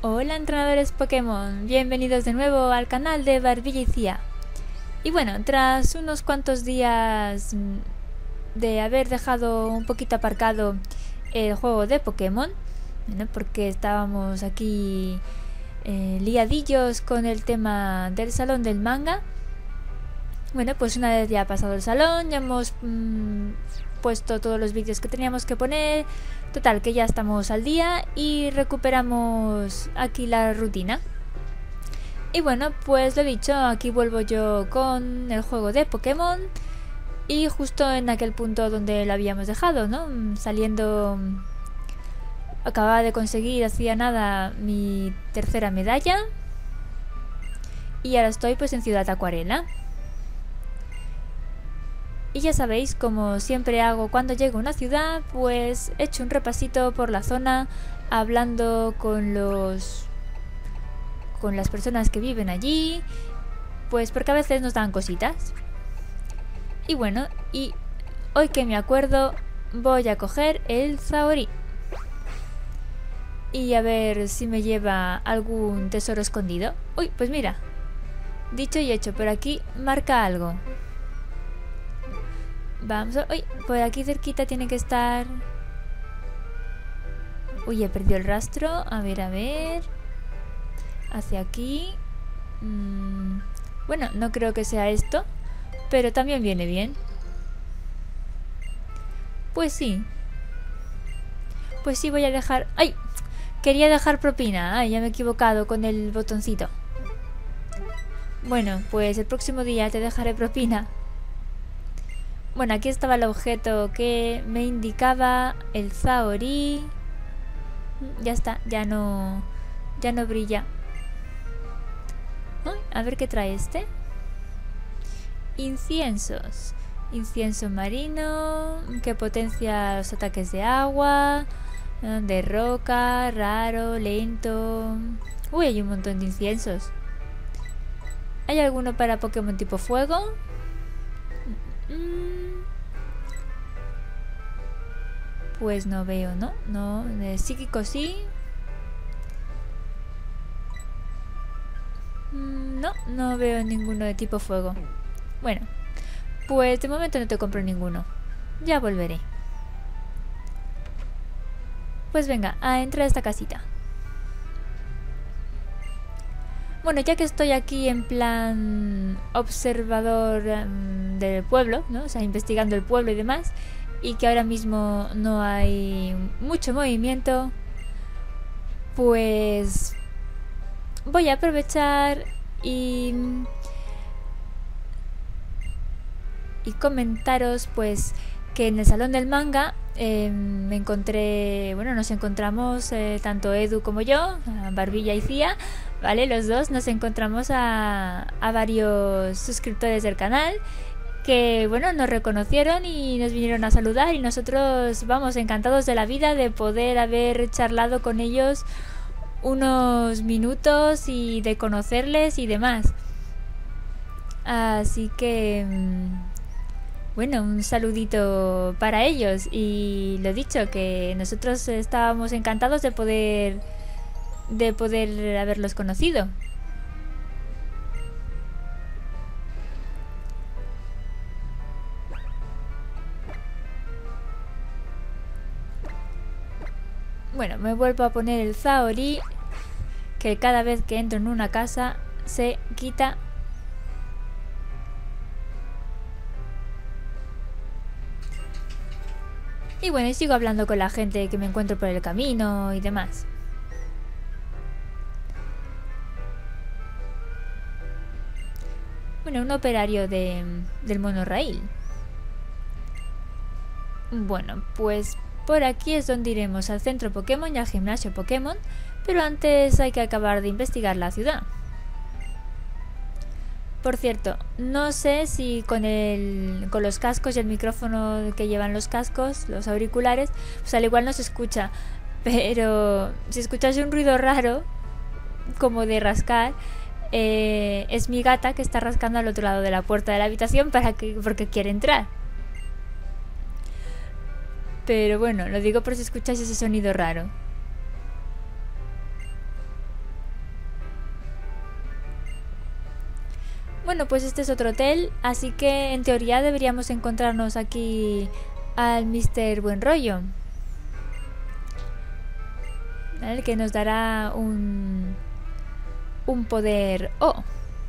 Hola entrenadores Pokémon, bienvenidos de nuevo al canal de Barbilla y Cía. Y bueno, tras unos cuantos días de haber dejado un poquito aparcado el juego de Pokémon, ¿no? Porque estábamos aquí liadillos con el tema del salón del manga. Bueno, pues una vez ya pasado el salón, ya hemos puesto todos los vídeos que teníamos que poner. Total, que ya estamos al día y recuperamos aquí la rutina. Y bueno, pues lo dicho, aquí vuelvo yo con el juego de Pokémon. Y justo en aquel punto donde lo habíamos dejado, ¿no? Saliendo... Acababa de conseguir, hacía nada, mi tercera medalla. Y ahora estoy pues en Ciudad Acuarela. Y ya sabéis, como siempre hago cuando llego a una ciudad, pues he hecho un repasito por la zona, hablando con las personas que viven allí, pues porque a veces nos dan cositas. Y bueno, y hoy que me acuerdo, voy a coger el Zahorí. Y a ver si me lleva algún tesoro escondido. Uy, pues mira, dicho y hecho, por aquí marca algo. Vamos a... Uy, por aquí cerquita tiene que estar... Uy, he perdido el rastro. A ver, a ver... Hacia aquí... Bueno, no creo que sea esto, pero también viene bien. Pues sí. Pues sí, voy a dejar... ¡Ay! Quería dejar propina. Ay, ya me he equivocado con el botoncito. Bueno, pues el próximo día te dejaré propina. Bueno, aquí estaba el objeto que me indicaba el Zahorí. Ya está, ya no brilla. Ay, a ver qué trae este. Inciensos. Incienso marino que potencia los ataques de agua, de roca, raro, lento. Uy, hay un montón de inciensos. ¿Hay alguno para Pokémon tipo fuego? Pues no veo, ¿no? No, de psíquico sí. No veo ninguno de tipo fuego. Bueno, pues de momento no te compro ninguno. Ya volveré. Pues venga, a entrar a esta casita. Bueno, ya que estoy aquí en plan observador del pueblo, ¿no? O sea, investigando el pueblo y demás, y que ahora mismo no hay mucho movimiento, pues voy a aprovechar y comentaros pues que en el salón del manga me encontré, bueno, nos encontramos tanto Edu como yo, Barbilla y Cía, ¿vale? Los dos nos encontramos a varios suscriptores del canal que, bueno, nos reconocieron y nos vinieron a saludar y nosotros vamos encantados de la vida de poder haber charlado con ellos unos minutos y de conocerles y demás. Así que... bueno, un saludito para ellos y lo dicho, que nosotros estábamos encantados de poder haberlos conocido. Bueno, me vuelvo a poner el Zahorí, que cada vez que entro en una casa se quita. Y bueno, y sigo hablando con la gente que me encuentro por el camino y demás. Bueno, un operario del monorraíl. Bueno, pues por aquí es donde iremos al centro Pokémon y al gimnasio Pokémon, pero antes hay que acabar de investigar la ciudad. Por cierto, no sé si con los cascos y el micrófono que llevan los cascos, los auriculares, pues al igual no se escucha. Pero si escuchas un ruido raro, como de rascar, es mi gata que está rascando al otro lado de la puerta de la habitación porque quiere entrar. Pero bueno, lo digo por si escucháis ese sonido raro. Bueno, pues este es otro hotel, así que en teoría deberíamos encontrarnos aquí al Mr. Buen Rollo, ¿vale? Que nos dará un poder O.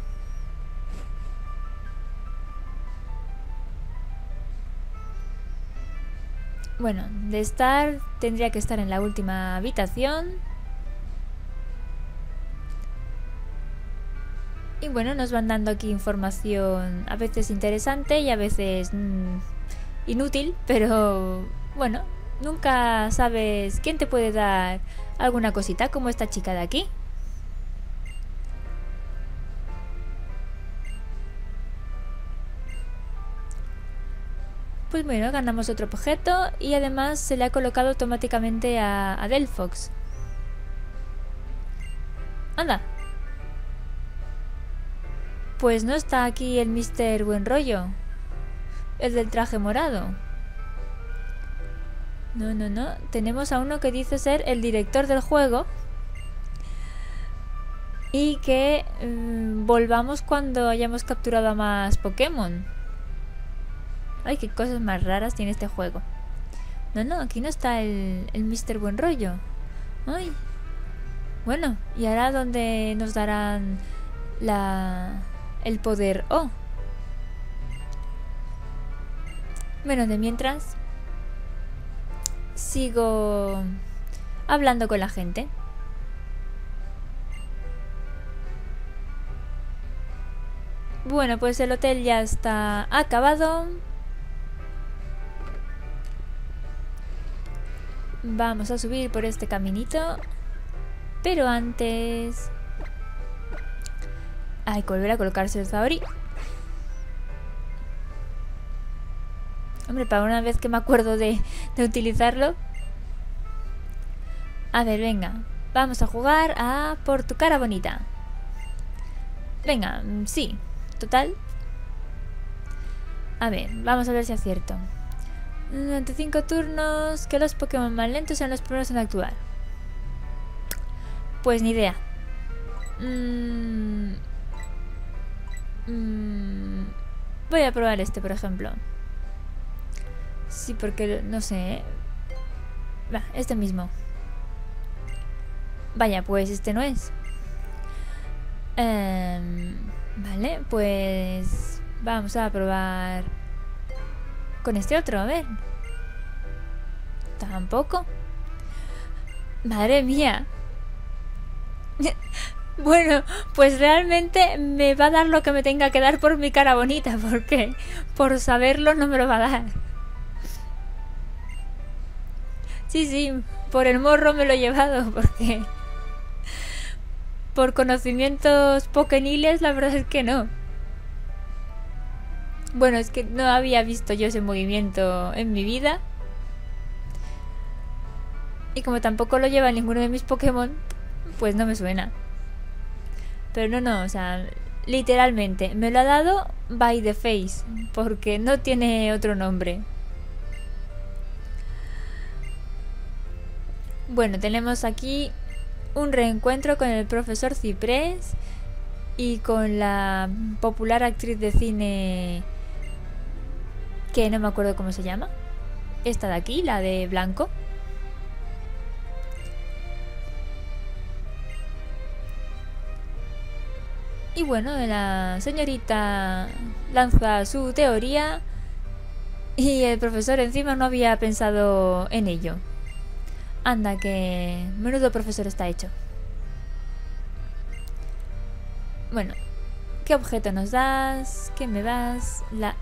Bueno, de estar tendría que estar en la última habitación. Y bueno, nos van dando aquí información a veces interesante y a veces inútil, pero bueno, nunca sabes quién te puede dar alguna cosita, como esta chica de aquí. Pues bueno, ganamos otro objeto y además se le ha colocado automáticamente a Delphox. Anda. Pues no está aquí el Mr. Buen Rollo, el del traje morado. No. Tenemos a uno que dice ser el director del juego y que volvamos cuando hayamos capturado a más Pokémon. Ay, qué cosas más raras tiene este juego. No, aquí no está el Mr. Buen Rollo. Ay. Bueno, ¿y ahora dónde nos darán el poder O? Bueno, de mientras sigo hablando con la gente. Bueno, pues el hotel ya está acabado. Vamos a subir por este caminito. Pero antes hay que volver a colocarse el Zaori. Hombre, para una vez que me acuerdo de utilizarlo. A ver, venga. Vamos a jugar a por tu cara bonita. Venga, sí. Total. A ver, vamos a ver si acierto. Durante 5 turnos, que los Pokémon más lentos sean los primeros en actuar. Pues ni idea. Voy a probar este, por ejemplo. Sí, porque no sé. Este mismo. Vaya, pues este no es. Vale, pues vamos a probar con este otro, a ver. Tampoco. Madre mía. Bueno, pues realmente me va a dar lo que me tenga que dar por mi cara bonita, porque por saberlo no me lo va a dar. Sí, por el morro me lo he llevado, porque por conocimientos pokeniles la verdad es que no. Bueno, es que no había visto yo ese movimiento en mi vida. Y como tampoco lo lleva ninguno de mis Pokémon, pues no me suena. Pero no, o sea, literalmente me lo ha dado by the face, porque no tiene otro nombre. Bueno, tenemos aquí un reencuentro con el profesor Ciprés y con la popular actriz de cine que no me acuerdo cómo se llama. Esta de aquí, la de blanco. Y bueno, la señorita lanza su teoría y el profesor encima no había pensado en ello. Anda, que menudo profesor está hecho. Bueno, ¿qué objeto nos das? ¿Qué me das? La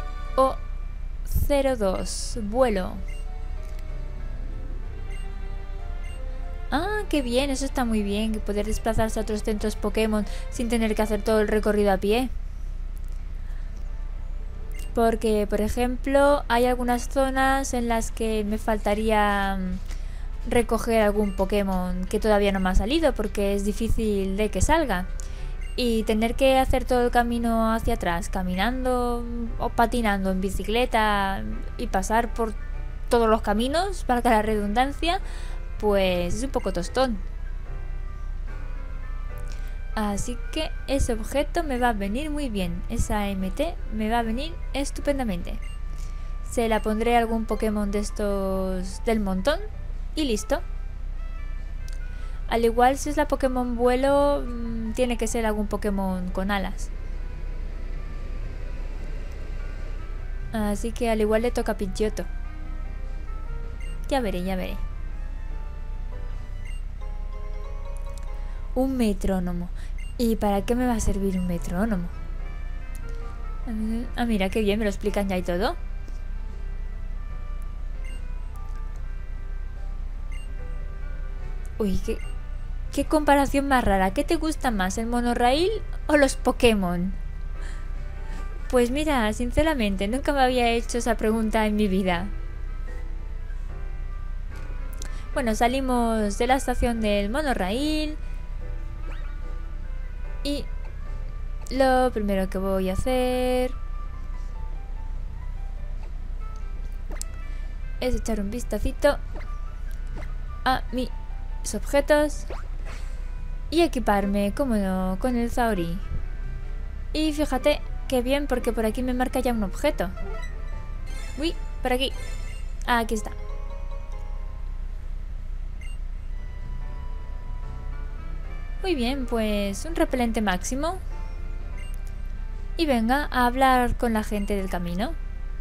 MO02, vuelo. Ah, qué bien, eso está muy bien, que poder desplazarse a otros centros Pokémon sin tener que hacer todo el recorrido a pie. Porque, por ejemplo, hay algunas zonas en las que me faltaría recoger algún Pokémon que todavía no me ha salido, porque es difícil de que salga. Y tener que hacer todo el camino hacia atrás, caminando o patinando en bicicleta y pasar por todos los caminos, valga la redundancia, pues es un poco tostón. Así que ese objeto me va a venir muy bien. Esa MT me va a venir estupendamente. Se la pondré a algún Pokémon de estos del montón y listo. Al igual si es la Pokémon vuelo, tiene que ser algún Pokémon con alas. Así que al igual le toca a Pidgeotto. Ya veré, ya veré. Un metrónomo. ¿Y para qué me va a servir un metrónomo? Ah, mira, qué bien, me lo explican ya y todo. Uy, qué comparación más rara. ¿Qué te gusta más, el monorraíl o los Pokémon? Pues mira, sinceramente, nunca me había hecho esa pregunta en mi vida. Bueno, salimos de la estación del monorraíl. Y lo primero que voy a hacer es echar un vistacito a mis objetos y equiparme, como no, con el Zaori. Y fíjate qué bien, porque por aquí me marca ya un objeto. Uy, por aquí. Aquí está. Muy bien, pues un repelente máximo. Y venga a hablar con la gente del camino.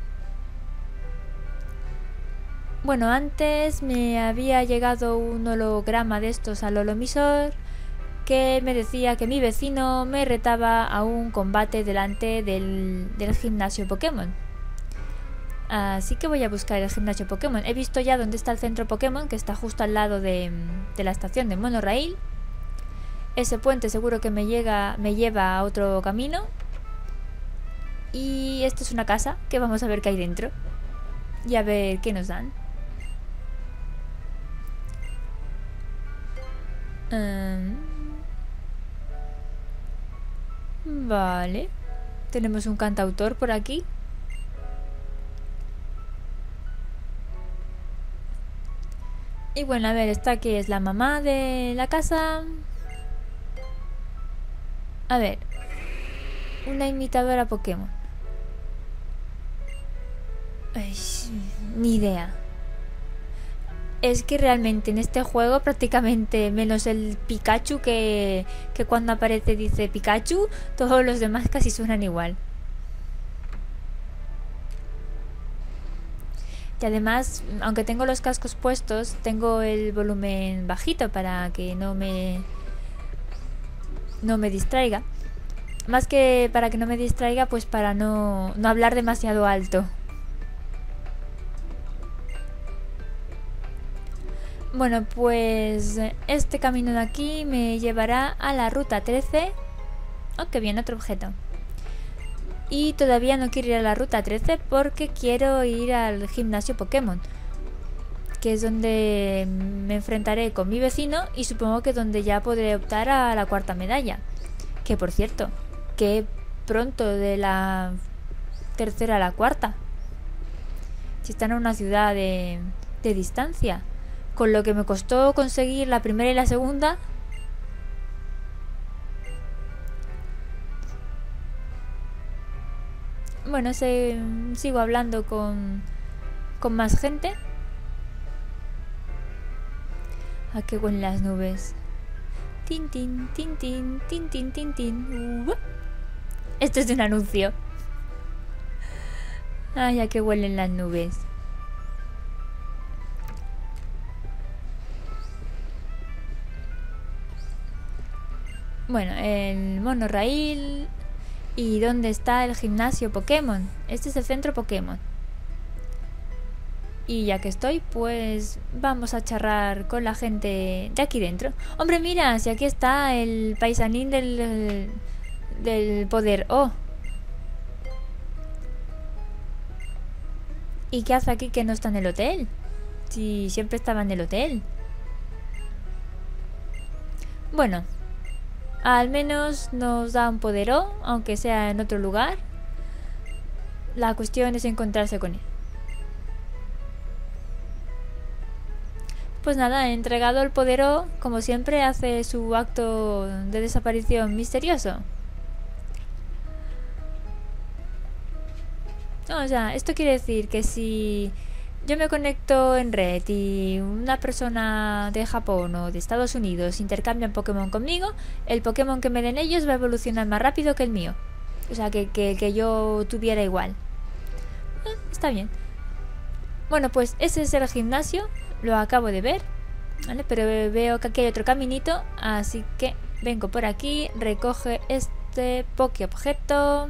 Bueno, antes me había llegado un holograma de estos al holomisor que me decía que mi vecino me retaba a un combate delante del gimnasio Pokémon. Así que voy a buscar el gimnasio Pokémon. He visto ya dónde está el centro Pokémon, que está justo al lado de la estación de monorraíl. Ese puente seguro que me lleva a otro camino. Y esto es una casa que vamos a ver qué hay dentro. Y a ver qué nos dan. Vale. Tenemos un cantautor por aquí. Y bueno, a ver, esta aquí es la mamá de la casa. A ver. Una imitadora Pokémon. Ay, ni idea. Es que realmente en este juego prácticamente menos el Pikachu que cuando aparece dice Pikachu, todos los demás casi suenan igual. Y además, aunque tengo los cascos puestos, tengo el volumen bajito para que no me distraiga. Más que para que no me distraiga, pues para no hablar demasiado alto. Bueno, pues este camino de aquí me llevará a la ruta 13. Oh, qué bien, otro objeto. Y todavía no quiero ir a la ruta 13 porque quiero ir al gimnasio Pokémon, que es donde me enfrentaré con mi vecino y supongo que donde ya podré optar a la cuarta medalla. Que por cierto, que pronto de la tercera a la cuarta. Si están en una ciudad de distancia. Con lo que me costó conseguir la primera y la segunda. Bueno, sigo hablando con más gente. ¿A qué huelen las nubes? Tin, tin, tin, tin, tin, tin, tin, tin. Esto es de un anuncio. Ay, a qué huelen las nubes. Bueno, el monorraíl. ¿Y dónde está el gimnasio Pokémon? Este es el centro Pokémon. Y ya que estoy, pues vamos a charlar con la gente de aquí dentro. Hombre, mira, si aquí está el paisanín del poder O. ¿Y qué hace aquí que no está en el hotel? Si siempre estaba en el hotel. Bueno, al menos nos da un poder O, aunque sea en otro lugar. La cuestión es encontrarse con él. Pues nada, he entregado el Podero, como siempre, hace su acto de desaparición misterioso. No, o sea, esto quiere decir que si yo me conecto en red y una persona de Japón o de Estados Unidos intercambian Pokémon conmigo, el Pokémon que me den ellos va a evolucionar más rápido que el mío. O sea, que yo tuviera igual. Está bien. Bueno, pues ese es el gimnasio. Lo acabo de ver, ¿vale? Pero veo que aquí hay otro caminito, así que vengo por aquí, recoge este Pokéobjeto.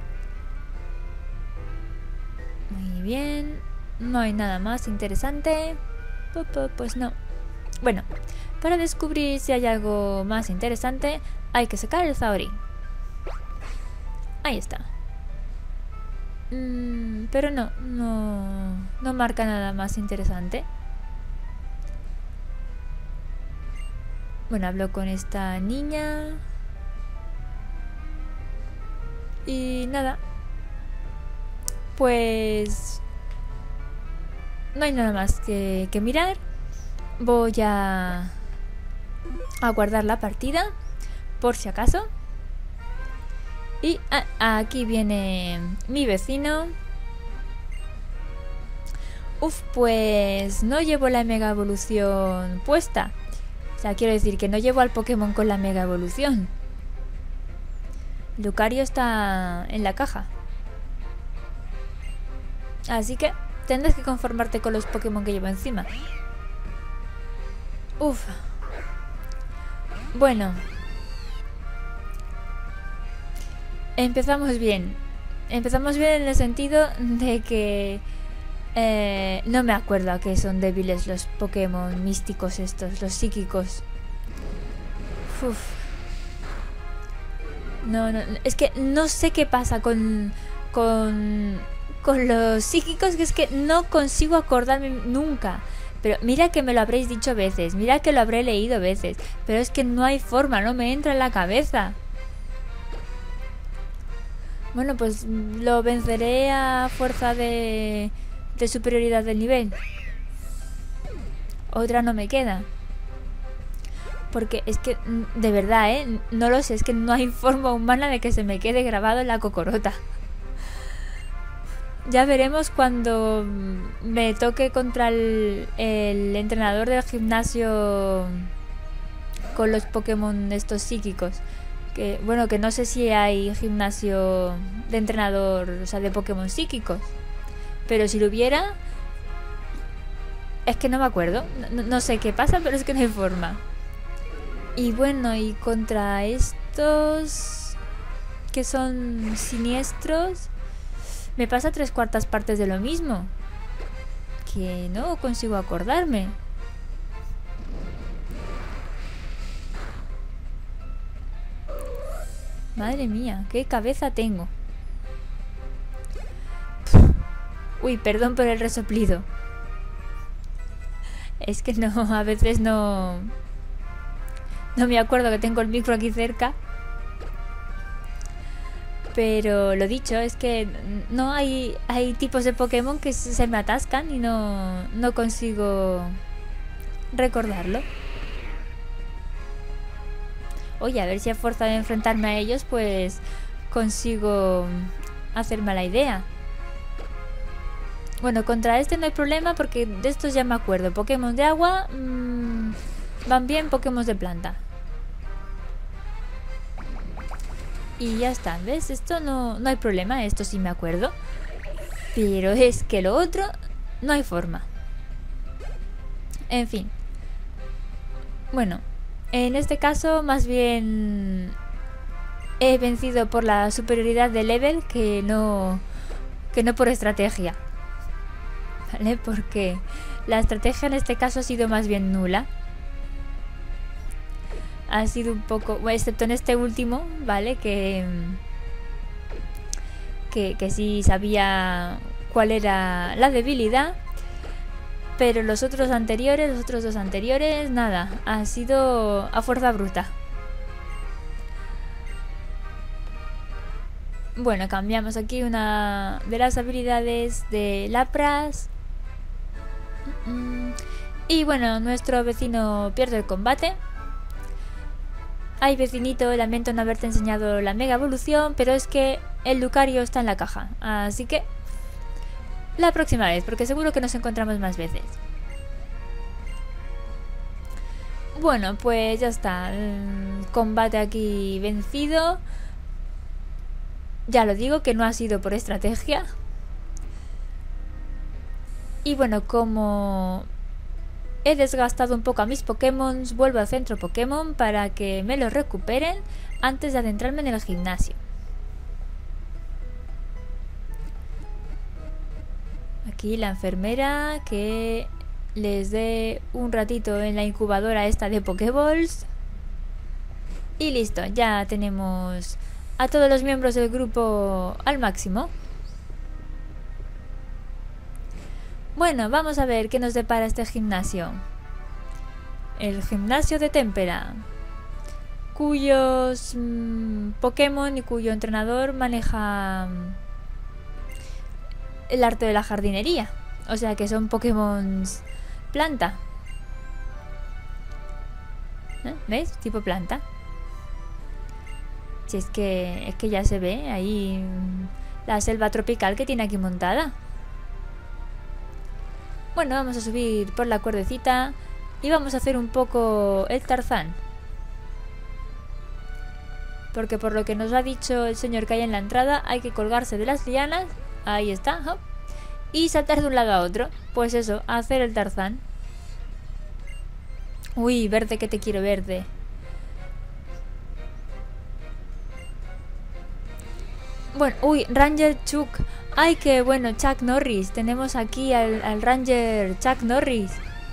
Muy bien. No hay nada más interesante. Pues no. Bueno, para descubrir si hay algo más interesante, hay que sacar el Zaori. Ahí está. Pero no marca nada más interesante. Bueno, hablo con esta niña. Y nada. Pues no hay nada más que mirar. Voy a guardar la partida, por si acaso. Y aquí viene mi vecino. Pues no llevo la mega evolución puesta. O sea, quiero decir que no llevo al Pokémon con la mega evolución. Lucario está en la caja. Así que tendrás que conformarte con los Pokémon que llevo encima. Bueno. Empezamos bien. Empezamos bien en el sentido de que no me acuerdo a qué son débiles los Pokémon místicos estos, los psíquicos. No, es que no sé qué pasa con los psíquicos, que es que no consigo acordarme nunca. Pero mira que me lo habréis dicho veces, mira que lo habré leído veces, pero es que no hay forma, no me entra en la cabeza. Bueno, pues lo venceré a fuerza de superioridad del nivel. Otra no me queda. Porque es que, de verdad, no lo sé, es que no hay forma humana de que se me quede grabado en la cocorota. Ya veremos cuando me toque contra el entrenador del gimnasio con los Pokémon estos psíquicos. Que, bueno, que no sé si hay gimnasio de entrenador, o sea, de Pokémon psíquicos. Pero si lo hubiera, es que no me acuerdo. No sé qué pasa, pero es que no hay forma. Y bueno, y contra estos que son siniestros, me pasa 3/4 partes de lo mismo. Que no consigo acordarme. Madre mía, qué cabeza tengo. Uy, perdón por el resoplido. Es que no, a veces no me acuerdo que tengo el micro aquí cerca. Pero lo dicho, es que no hay tipos de Pokémon que se me atascan y no consigo recordarlo. Oye, a ver si a fuerza de enfrentarme a ellos, pues consigo hacerme la idea. Bueno, contra este no hay problema porque de estos ya me acuerdo. Pokémon de agua van bien, Pokémon de planta. Y ya está, ¿ves? Esto no hay problema, esto sí me acuerdo. Pero es que lo otro no hay forma. En fin. Bueno, en este caso más bien he vencido por la superioridad de level que no por estrategia. ¿Vale? Porque la estrategia en este caso ha sido más bien nula. Ha sido un poco, bueno, excepto en este último, ¿vale? Que sí sabía cuál era la debilidad. Pero los otros dos anteriores, nada. Ha sido a fuerza bruta. Bueno, cambiamos aquí una de las habilidades de Lapras. Y bueno, nuestro vecino pierde el combate. Ay, vecinito, lamento no haberte enseñado la mega evolución, pero es que el Lucario está en la caja. Así que la próxima vez, porque seguro que nos encontramos más veces. Bueno, pues ya está. Combate aquí vencido. Ya lo digo, que no ha sido por estrategia. Y bueno, como he desgastado un poco a mis Pokémon, vuelvo al centro Pokémon para que me los recuperen antes de adentrarme en el gimnasio. Aquí la enfermera que les dé un ratito en la incubadora esta de Pokéballs. Y listo, ya tenemos a todos los miembros del grupo al máximo. Bueno, vamos a ver qué nos depara este gimnasio. El gimnasio de Témpera, cuyos Pokémon y cuyo entrenador maneja el arte de la jardinería. O sea que son Pokémon planta. ¿Veis? Tipo planta. Si es que ya se ve ahí la selva tropical que tiene aquí montada. Bueno, vamos a subir por la cuerdecita y vamos a hacer un poco el Tarzán. Porque por lo que nos ha dicho el señor que hay en la entrada, hay que colgarse de las lianas. Ahí está. ¿Oh? Y saltar de un lado a otro. Pues eso, hacer el Tarzán. Uy, verde, que te quiero, verde. Bueno, uy, Ranger Chuck. Ay, qué bueno, Chuck Norris. Tenemos aquí al Ranger Chuck Norris.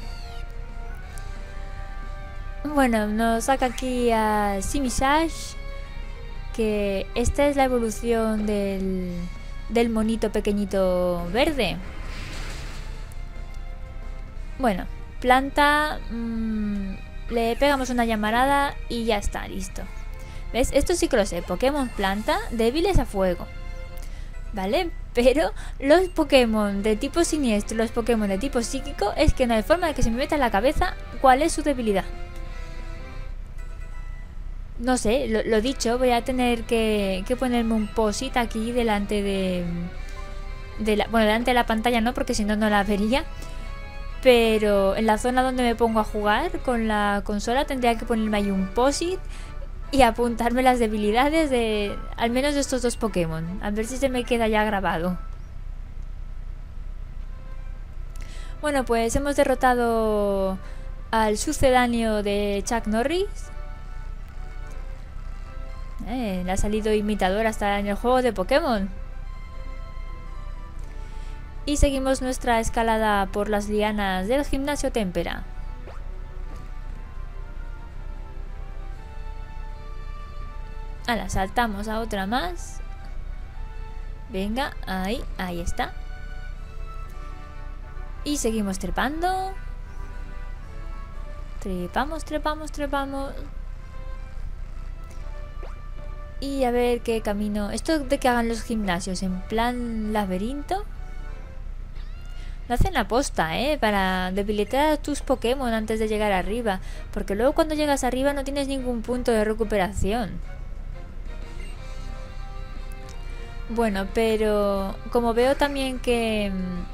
Bueno, nos saca aquí a Simisash, que esta es la evolución del monito pequeñito verde. Bueno, planta, le pegamos una llamarada y ya está, listo. ¿Ves? Esto sí que lo sé, Pokémon planta débiles a fuego, ¿vale? Pero los Pokémon de tipo siniestro, los Pokémon de tipo psíquico, es que no hay forma de que se me meta en la cabeza cuál es su debilidad. No sé, lo dicho, voy a tener que ponerme un post-it aquí delante delante de la pantalla, no, porque si no, no la vería. Pero en la zona donde me pongo a jugar con la consola tendría que ponerme ahí un post-it y apuntarme las debilidades de al menos de estos dos Pokémon. A ver si se me queda ya grabado. Bueno, pues hemos derrotado al sucedáneo de Chuck Norris. Le ha salido imitador hasta en el juego de Pokémon. Y seguimos nuestra escalada por las lianas del gimnasio Témpera. Ahora saltamos a otra más. Venga, ahí está. Y seguimos trepando. Trepamos. Y a ver qué camino. Esto de que hagan los gimnasios en plan laberinto, lo hacen aposta, para debilitar a tus Pokémon antes de llegar arriba. Porque luego cuando llegas arriba no tienes ningún punto de recuperación. Bueno, pero como veo también que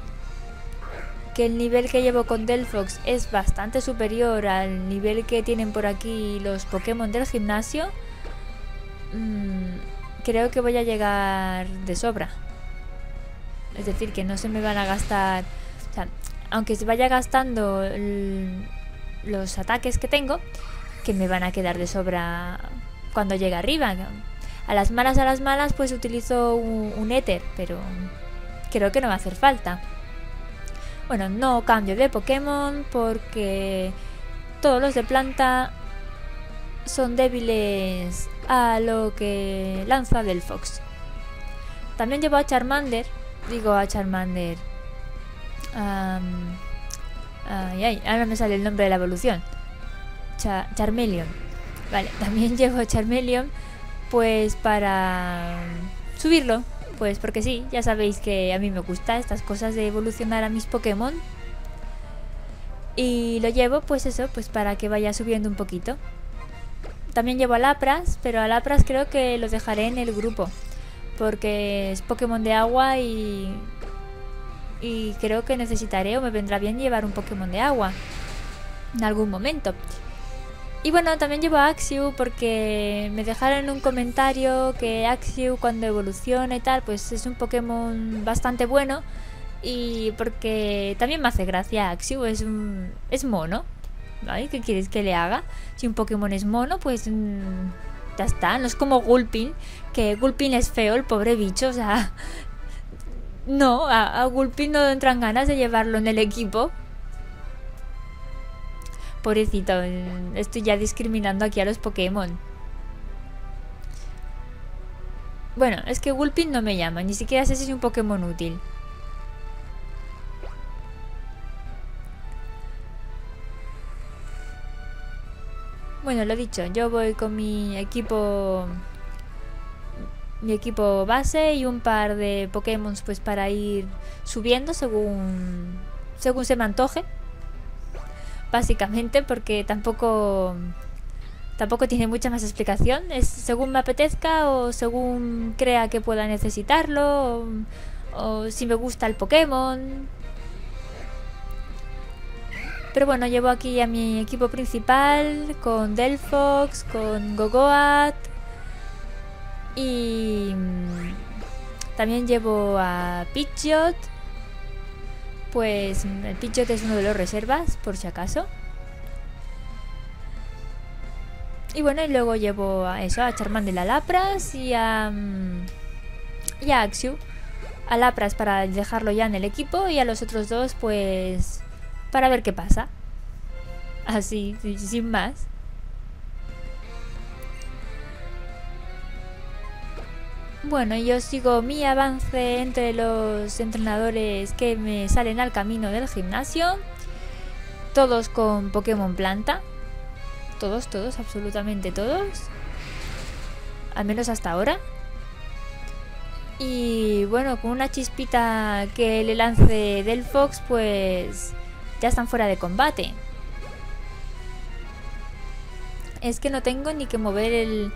el nivel que llevo con Delphox es bastante superior al nivel que tienen por aquí los Pokémon del gimnasio, creo que voy a llegar de sobra. Es decir, que no se me van a gastar... O sea, aunque se vaya gastando los ataques que tengo, que me van a quedar de sobra cuando llegue arriba. A las malas, pues utilizo un éter, pero creo que no va a hacer falta. Bueno, no cambio de Pokémon porque todos los de planta son débiles a lo que lanza Delphox. También llevo a Charmander. Ahora me sale el nombre de la evolución. Charmeleon. Vale, también llevo a Charmeleon, pues para subirlo. Pues porque sí, ya sabéis que a mí me gusta estas cosas de evolucionar a mis Pokémon. Y lo llevo, pues eso, pues para que vaya subiendo un poquito. También llevo a Lapras, pero a Lapras creo que lo dejaré en el grupo, porque es Pokémon de agua y creo que necesitaré o me vendrá bien llevar un Pokémon de agua en algún momento. Y bueno, también llevo a Axew porque me dejaron un comentario que Axew cuando evoluciona y tal, pues es un Pokémon bastante bueno. Y porque también me hace gracia Axew, es mono, ¿vale? ¿Qué quieres que le haga? Si un Pokémon es mono, pues ya está. No es como Gulpin, que Gulpin es feo, el pobre bicho, o sea... No, a Gulpin no entran ganas de llevarlo en el equipo. Pobrecito, estoy ya discriminando aquí a los Pokémon. Bueno, es que Gulpin no me llama, ni siquiera sé si es un Pokémon útil. Bueno, lo dicho, yo voy con mi equipo base y un par de Pokémon pues para ir subiendo según se me antoje. Básicamente porque tampoco tiene mucha más explicación. Es según me apetezca o según crea que pueda necesitarlo o si me gusta el Pokémon. Pero bueno, llevo aquí a mi equipo principal con Delphox, con Gogoat y también llevo a Pidgeot. Pues el Pidgeot es uno de los reservas, por si acaso. Y bueno, y luego llevo a Charmander, a Lapras y a Axew. A Lapras para dejarlo ya en el equipo y a los otros dos pues para ver qué pasa. Así, sin más. Bueno, yo sigo mi avance entre los entrenadores que me salen al camino del gimnasio. Todos con Pokémon planta. Todos, absolutamente todos. Al menos hasta ahora. Y bueno, con una chispita que le lance Delphox, pues ya están fuera de combate. Es que no tengo ni que mover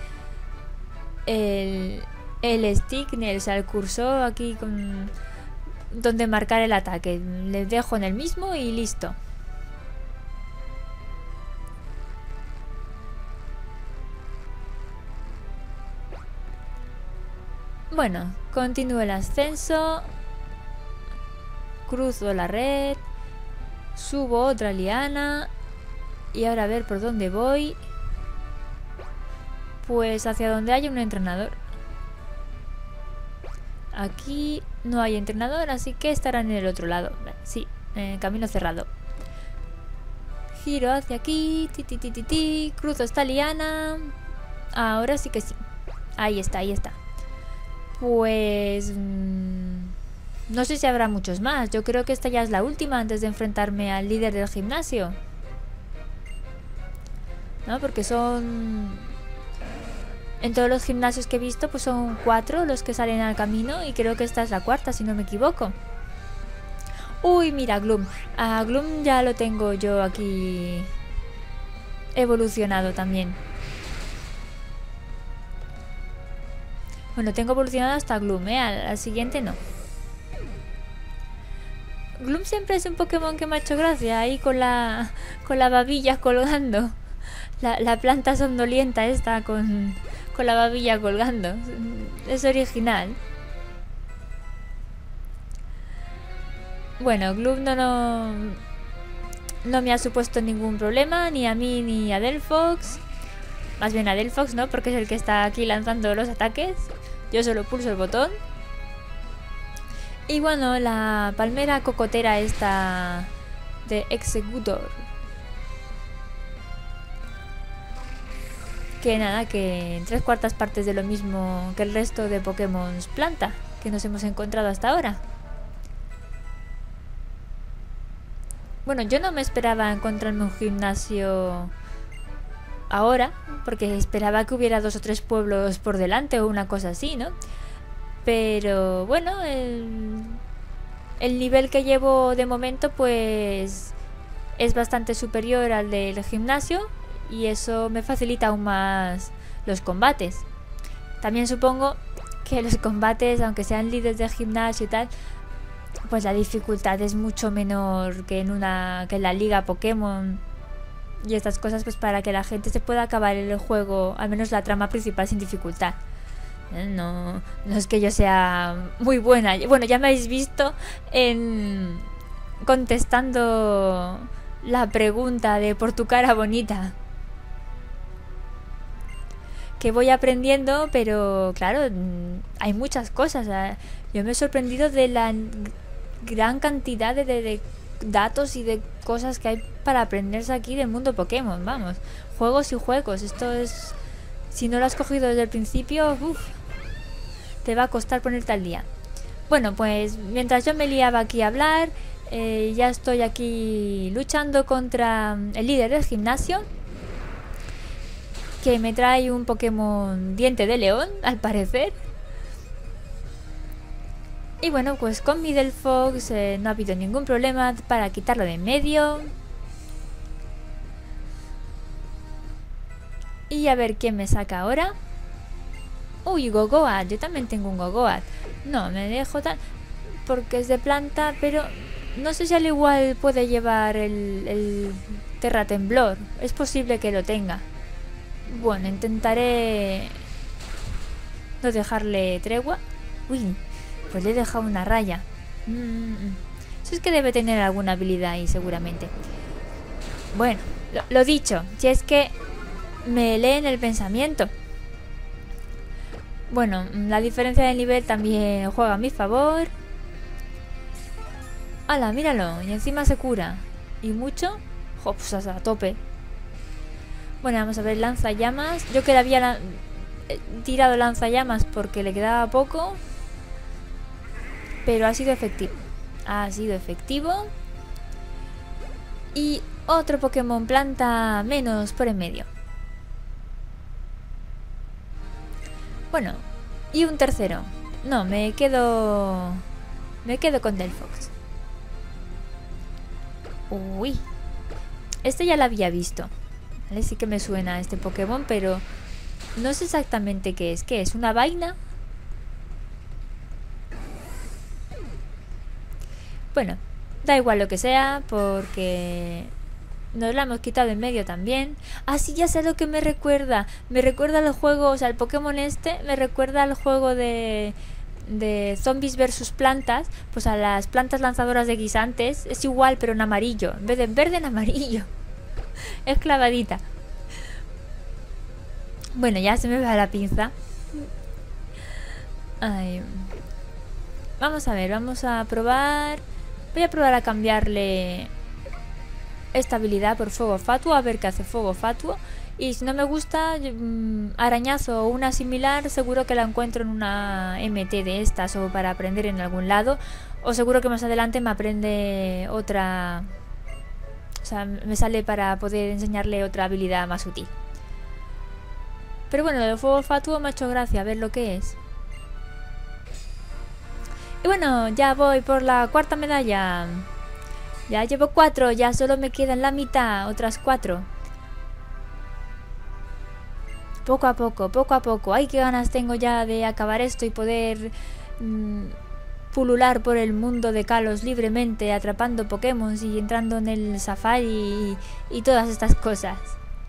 el stick, o sea, el cursor aquí con donde marcar el ataque. Le dejo en el mismo y listo. Bueno, continúo el ascenso. Cruzo la red. Subo otra liana. Y ahora a ver por dónde voy. Pues hacia donde haya un entrenador. Aquí no hay entrenador, así que estarán en el otro lado. Sí, camino cerrado. Giro hacia aquí. Cruzo esta liana. Ahora sí que sí. Ahí está. Pues... no sé si habrá muchos más. Yo creo que esta ya es la última antes de enfrentarme al líder del gimnasio. ¿No? Porque son... En todos los gimnasios que he visto, pues son 4 los que salen al camino. Y creo que esta es la cuarta, si no me equivoco. Uy, mira, Gloom. A Gloom ya lo tengo yo aquí evolucionado también. Bueno, tengo evolucionado hasta Gloom, al siguiente no. Gloom siempre es un Pokémon que me ha hecho gracia. Ahí con la babilla colgando. La planta somnolienta esta con la babilla colgando. Es original. Bueno, Gloom no me ha supuesto ningún problema, ni a mí ni a Delphox. Más bien a Delphox, ¿no? Porque es el que está aquí lanzando los ataques. Yo solo pulso el botón. Y bueno, la palmera cocotera esta de Exeggutor. Que nada, que en 3/4 partes de lo mismo que el resto de Pokémon planta que nos hemos encontrado hasta ahora. Bueno, yo no me esperaba encontrarme un gimnasio ahora, porque esperaba que hubiera 2 o 3 pueblos por delante o una cosa así, ¿no? Pero bueno, el nivel que llevo de momento pues es bastante superior al del gimnasio y eso me facilita aún más los combates. También supongo que los combates, aunque sean líderes de gimnasio y tal, pues la dificultad es mucho menor que en la liga Pokémon y estas cosas, pues para que la gente se pueda acabar el juego, al menos la trama principal, sin dificultad. No es que yo sea muy buena. Bueno, ya me habéis visto en contestando la pregunta de por tu cara bonita, que voy aprendiendo, pero claro, hay muchas cosas. Yo me he sorprendido de la gran cantidad de datos y de cosas que hay para aprenderse aquí del mundo Pokémon. Vamos, juegos y juegos. Esto es, si no lo has cogido desde el principio, te va a costar ponerte al día. Bueno, pues mientras yo me liaba aquí a hablar, ya estoy aquí luchando contra el líder del gimnasio, que me trae un Pokémon diente de león, al parecer. Y bueno, pues con mi Delphox no ha habido ningún problema para quitarlo de en medio. Y a ver quién me saca ahora. Uy, Gogoat, yo también tengo un Gogoat. No, me dejo tal, porque es de planta, pero no sé si al igual puede llevar el Terra Temblor. Es posible que lo tenga. Bueno, intentaré no dejarle tregua. Uy, pues le he dejado una raya. Eso es que debe tener alguna habilidad ahí, seguramente. Bueno, lo dicho, si es que me leen el pensamiento. Bueno, la diferencia de nivel también juega a mi favor. ¡Hala, míralo! Y encima se cura. ¿Y mucho? Pues a tope. Bueno, vamos a ver, lanzallamas. Yo que le había tirado lanzallamas porque le quedaba poco, pero ha sido efectivo. Ha sido efectivo. Y otro Pokémon planta menos por en medio. Bueno, y un tercero. No, me quedo con Delphox. Uy, este ya lo había visto. Vale, sí que me suena este Pokémon, pero no sé exactamente qué es. ¿Qué es? ¿Una vaina? Bueno, da igual lo que sea, porque nos la hemos quitado en medio también. Ah, sí, ya sé lo que me recuerda. Me recuerda al juego, o sea, el Pokémon este me recuerda al juego de zombies versus plantas. Pues a las plantas lanzadoras de guisantes. Es igual, pero en amarillo. En vez de en verde, en amarillo. Es clavadita. Bueno, ya se me va la pinza. Ay. Vamos a ver, vamos a probar. Voy a probar a cambiarle esta habilidad por fuego fatuo, a ver qué hace fuego fatuo. Y si no me gusta, arañazo o una similar, seguro que la encuentro en una MT de estas o para aprender en algún lado. O seguro que más adelante me aprende otra. O sea, me sale para poder enseñarle otra habilidad más útil. Pero bueno, lo de fuego fatuo me ha hecho gracia, a ver lo que es. Y bueno, ya voy por la cuarta medalla. Ya llevo 4, ya solo me quedan la mitad, otras 4. Poco a poco, poco a poco. Ay, qué ganas tengo ya de acabar esto y poder pulular por el mundo de Kalos libremente, atrapando Pokémon y entrando en el safari y todas estas cosas.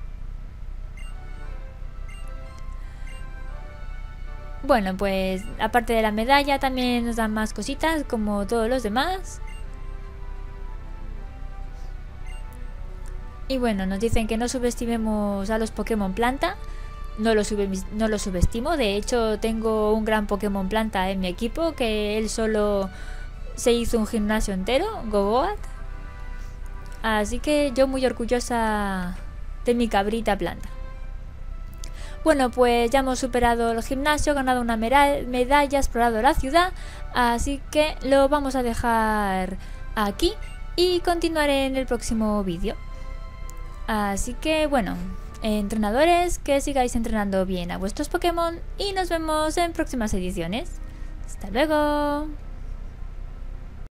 Bueno, pues aparte de la medalla también nos dan más cositas como todos los demás. Y bueno, nos dicen que no subestimemos a los Pokémon planta. No lo subestimo. De hecho, tengo un gran Pokémon planta en mi equipo, que él solo se hizo un gimnasio entero, Gogoat. Así que yo muy orgullosa de mi cabrita planta. Bueno, pues ya hemos superado el gimnasio, ganado una medalla, explorado la ciudad. Así que lo vamos a dejar aquí y continuaré en el próximo vídeo. Así que bueno, entrenadores, que sigáis entrenando bien a vuestros Pokémon y nos vemos en próximas ediciones. ¡Hasta luego!